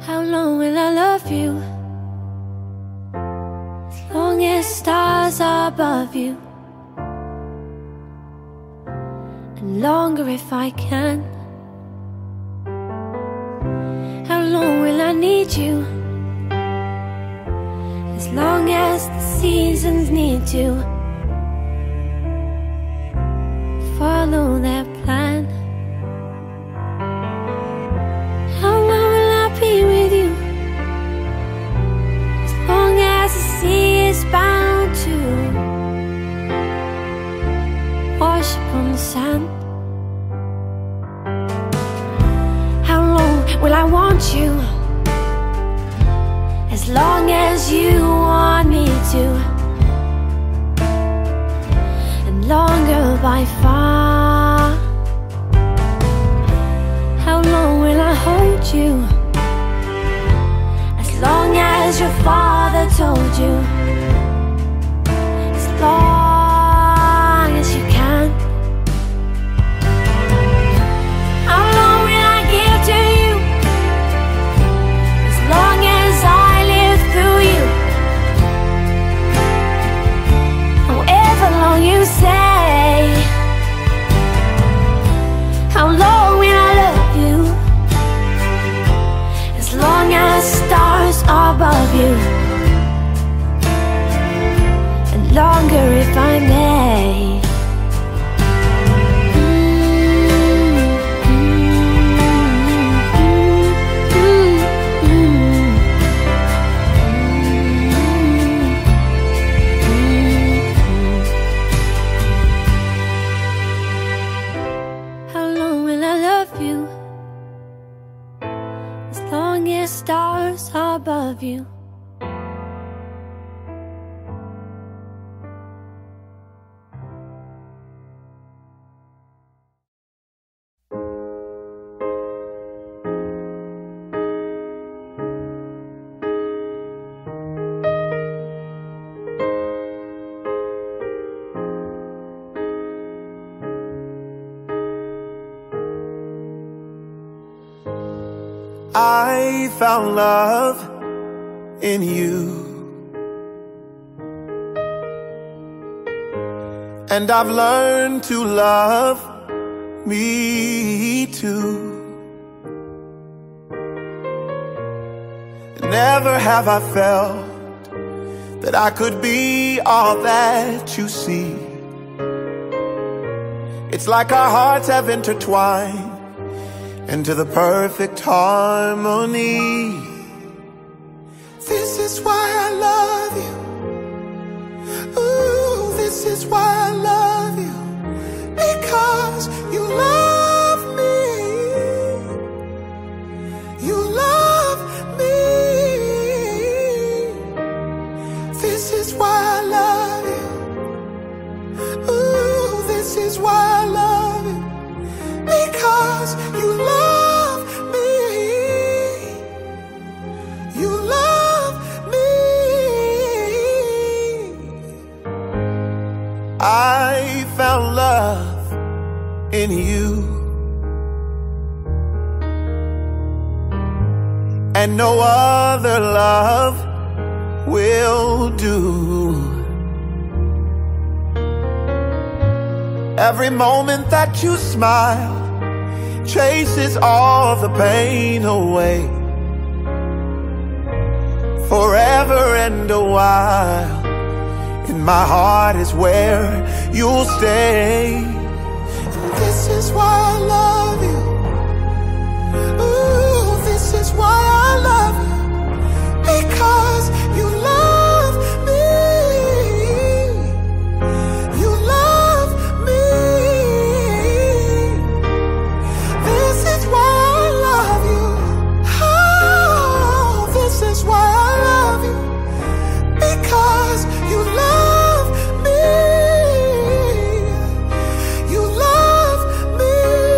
How long will I love you? As long as stars are above you, and longer if I can. How long will I need you? As long as the seasons need to follow their plan. How long will I be with you? As long as the sea is bound to wash upon the sand. How long will I want you? As long as you want me to, and longer by far. How long will I hold you? As long as your father told you, as long as you can. How long will I give to you? As long as I live through you. However long you say. How long will I love you? As long as stars are above you, and longer if I may. How long will I love you? As long as stars are above you. I found love in you, and I've learned to love me too. Never have I felt that I could be all that you see. It's like our hearts have intertwined into the perfect harmony. This is why I love you. Ooh, this is why I love you. Because you love me. You love me. This is why I love you. Ooh, this is why I love you. Because you love me. You love me. I found love in you, and no other love will do. Every moment that you smile chases all the pain away. Forever and a while, in my heart is where you'll stay. And this is why I love you. Ooh, this is why I love you. Because you love me. You love me. This is why I love you. Oh, this is why I love you. Because you love me. You love me.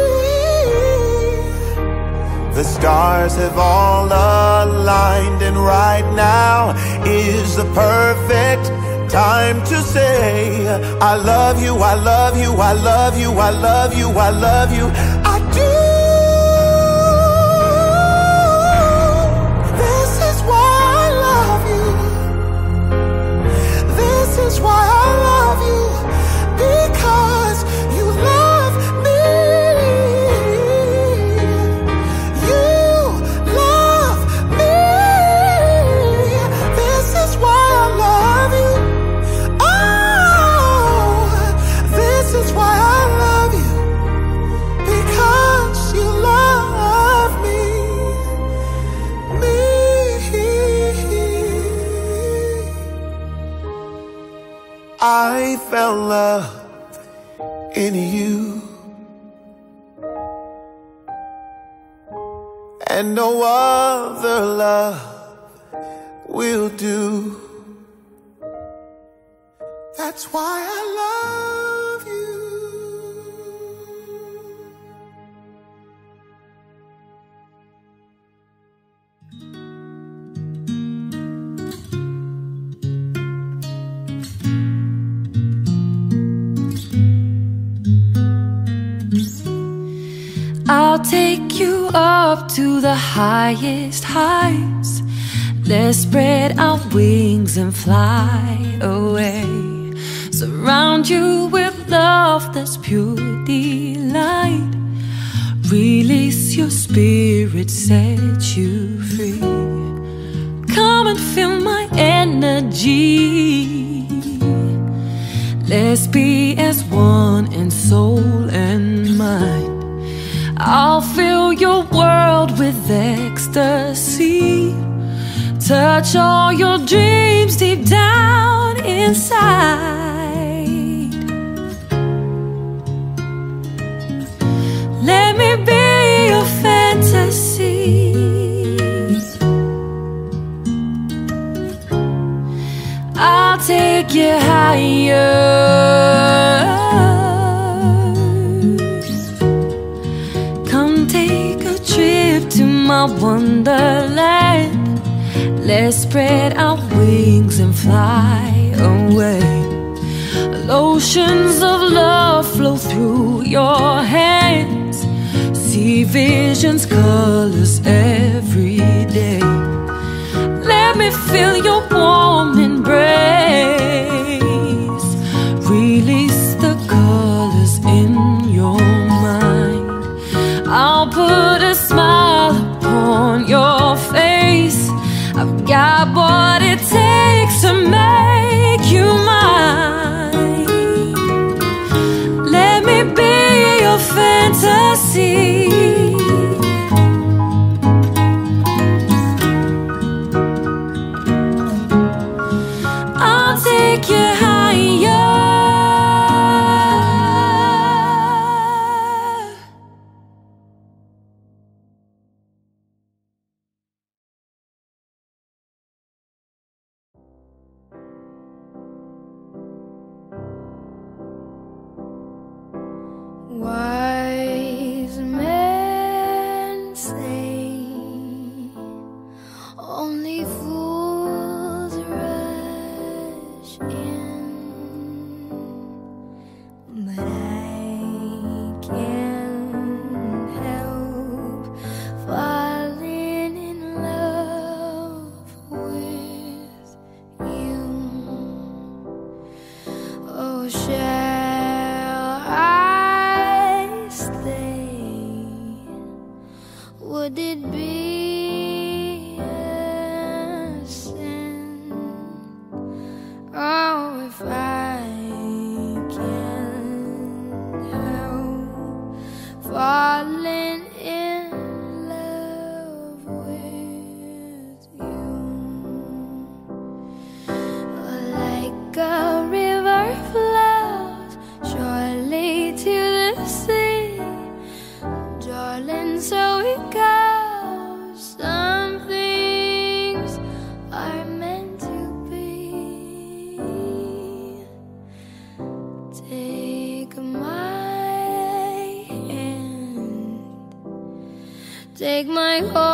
The stars have all aligned, and right now is the perfect time to say I love you, I love you, I love you, I love you, I love you, I do. found love in you, and no other love will do. That's why I love you. I'll take you up to the highest heights. Let's spread our wings and fly away. Surround you with love that's pure delight. Release your spirit, set you free. Come and feel my energy. Let's be as one in soul and mind. I'll fill your world with ecstasy. Touch all your dreams deep down inside. Let me be your fantasy. I'll take you higher. Come take a trip to my wonderland. Let's spread our wings and fly away. Oceans of love flow through your hands. See visions, colors every day. Let me feel your warm embrace. Release the colors in your mind. I'll put a smile upon your face. I've got what it takes to make you mine. Let me be your fantasy. I'll take you higher. Wise men say only fools rush in, but I can't help falling in love with you. Oh, shall I stay? Would it be a sin? Oh, if I can't help falling in love with you. Like a river flows surely to the sea, darling, so it goes. Some things are meant to be. Take my hand, take my heart.